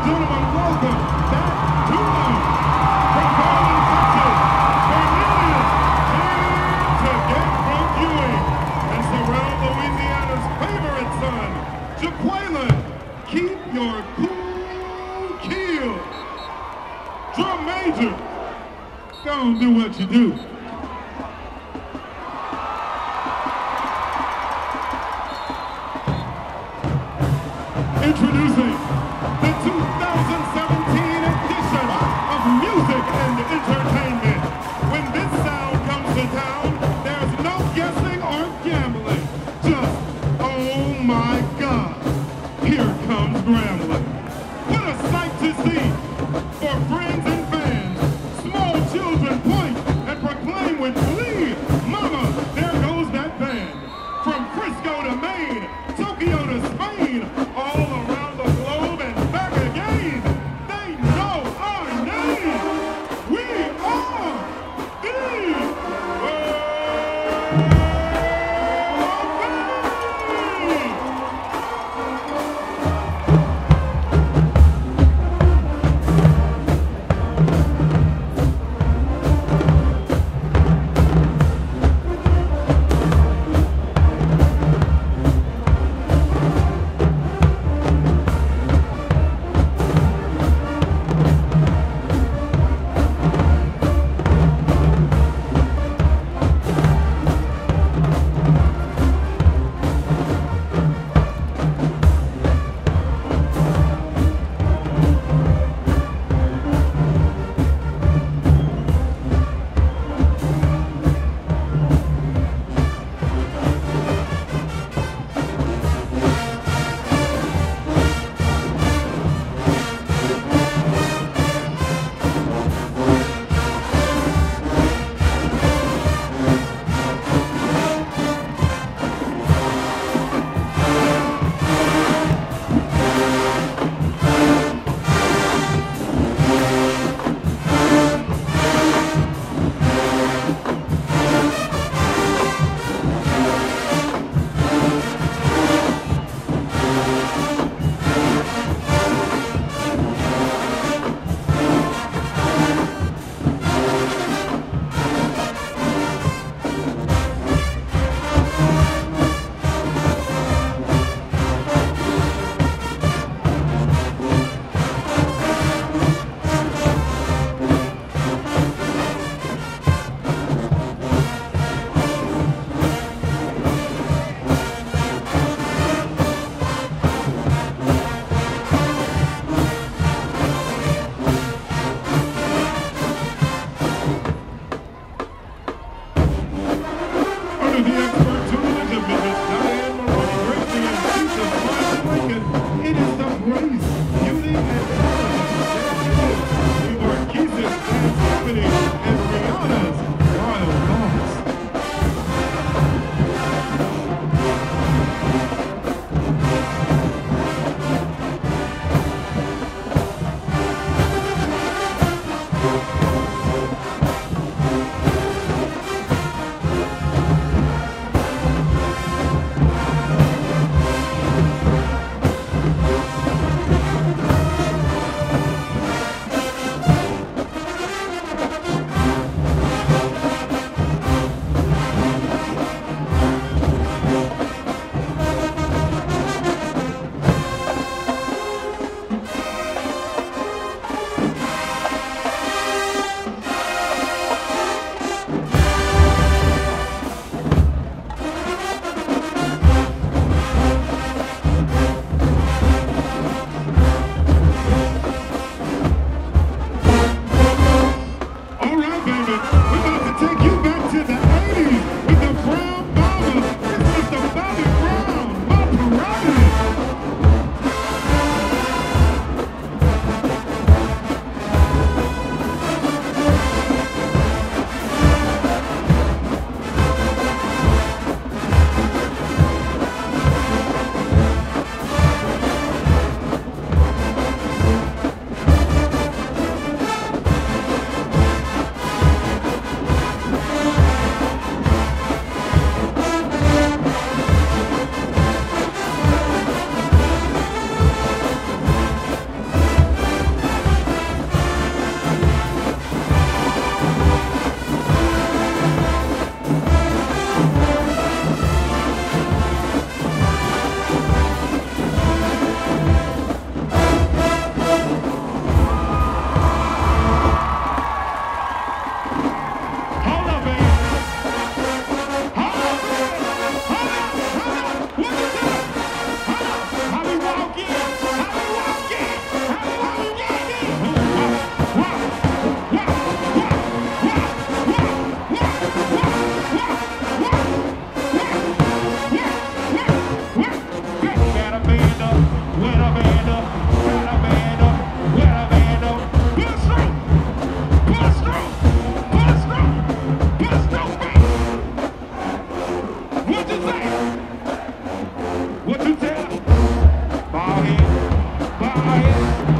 gentlemen, welcome back to them from Garland, Texas, Cornelius here to get from Ewing and surround Louisiana's favorite son, Jaquaylin. Keep your cool keel. Drum major, go and do what you do. Introducing the 2017 edition of Music and Entertainment. When this sound comes to town, there's no guessing or gambling. Just, oh my God, here comes Grambling. What a sight to see for friends and fans. Small children point and proclaim with glee, "Mama, there goes that band." From Frisco to Maine, Tokyo to Spain, all around the globe and back again, they know our name. We are the World Band. right?